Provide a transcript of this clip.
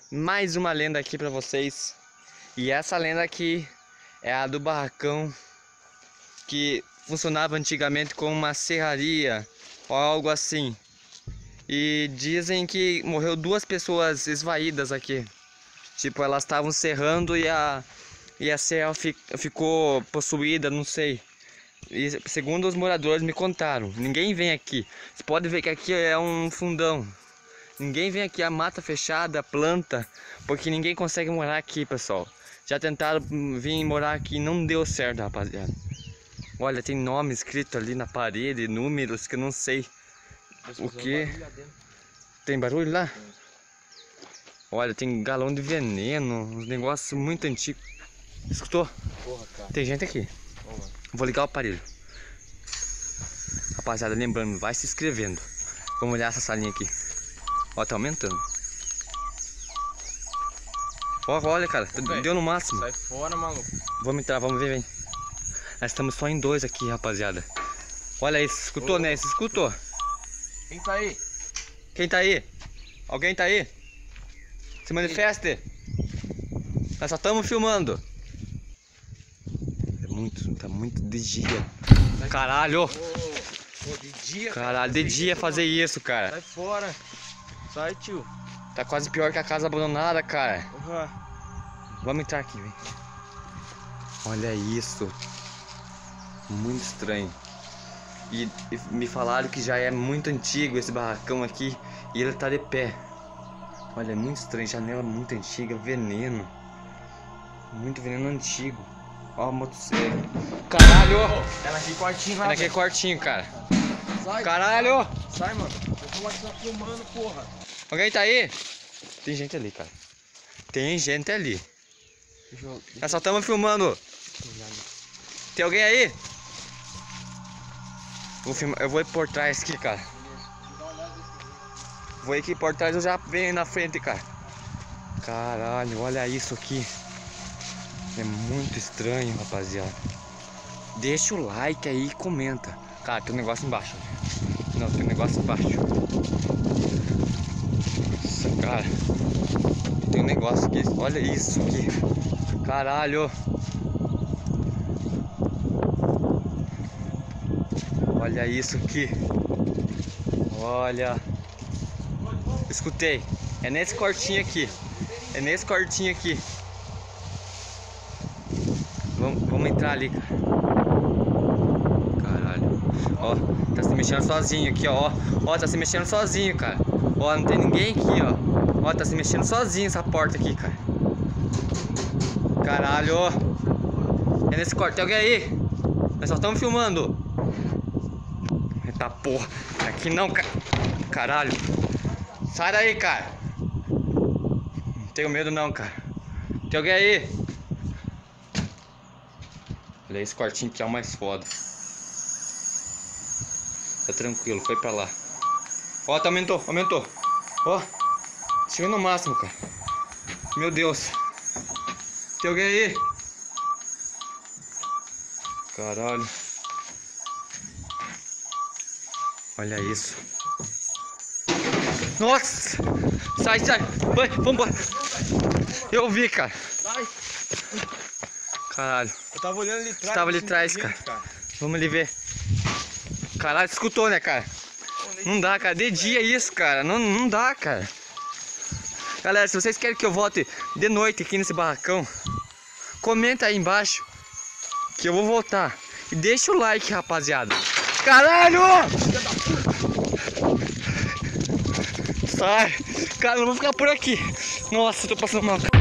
mais uma lenda aqui pra vocês. E essa lenda aqui é a do barracão que funcionava antigamente como uma serraria ou algo assim. E dizem que morreu 2 pessoas esvaídas aqui. Tipo, elas estavam serrando e a serra ficou possuída, não sei. E segundo os moradores me contaram, ninguém vem aqui. Você pode ver que aqui é um fundão. Ninguém vem aqui, a mata fechada, a planta, porque ninguém consegue morar aqui, pessoal. Já tentaram vir morar aqui e não deu certo, rapaziada. Olha, tem nome escrito ali na parede, números que eu não sei o que. Tem barulho lá? Olha, tem galão de veneno, uns negócios muito antigos. Escutou? Porra, cara. Tem gente aqui. Vou ligar o aparelho. Rapaziada, lembrando, vai se inscrevendo. Vamos olhar essa salinha aqui. Ó, tá aumentando. Ó, olha, cara, deu no máximo. Sai fora, maluco. Vamos entrar, vamos ver, vem. Nós estamos só em 2 aqui, rapaziada. Olha isso, escutou, né? Você escutou? Quem tá aí? Quem tá aí? Alguém tá aí? Se manifeste. Nós só estamos filmando. Tá muito de dia. Caralho! De dia, Caralho, de dia fazer isso, cara. Sai fora. Sai, tio. Tá quase pior que a casa abandonada, cara. Uhum. Vamos entrar aqui, vem. Olha isso. Muito estranho. E me falaram que já é muito antigo esse barracão aqui. E ele tá de pé. Olha, é muito estranho. Janela muito antiga, veneno. Muito veneno antigo. Ó, a motosserra. Caralho! É naquele quartinho lá. É naquele quartinho, cara. Sai. Caralho! Sai, mano. Eu tô aqui só filmando, porra. Alguém tá aí? Tem gente ali, cara. Tem gente ali. Nós só estamos filmando. Tem alguém aí? Eu vou ir por trás aqui, cara. Vou ir aqui por trás, eu já venho na frente, cara. Caralho, olha isso aqui. É muito estranho, rapaziada. Deixa o like aí e comenta. Cara, tem um negócio embaixo. Não, tem um negócio embaixo. Nossa, cara. Tem um negócio aqui. Olha isso aqui. Caralho. Olha isso aqui. Olha. Escutei. É nesse quartinho aqui. É nesse quartinho aqui. Vamos entrar ali, cara. Caralho. Ó, tá se mexendo sozinho aqui, ó. Ó, tá se mexendo sozinho, cara. Ó, não tem ninguém aqui, ó. Ó, tá se mexendo sozinho essa porta aqui, cara. Caralho. É nesse quarto. Tem alguém aí? Nós só estamos filmando. Eita porra. Aqui não, cara. Caralho. Sai daí, cara. Não tenho medo não, cara. Tem alguém aí? Olha, esse quartinho aqui é o mais foda. Tá tranquilo, foi pra lá. Ó, tá, aumentou. Ó, chegou no máximo, cara. Meu Deus. Tem alguém aí? Caralho. Olha isso. Nossa! Sai. Vai, vambora. Eu vi, cara. Sai. Caralho. Eu tava olhando ali atrás. Você tava ali atrás, cara. Vamos ali ver. Caralho, escutou, né, cara? Não dá, cara. De dia isso, cara. Não dá, cara. Galera, se vocês querem que eu volte de noite aqui nesse barracão, comenta aí embaixo que eu vou voltar. E deixa o like, rapaziada. Caralho! Sai! Cara, eu não vou ficar por aqui. Nossa, eu tô passando mal.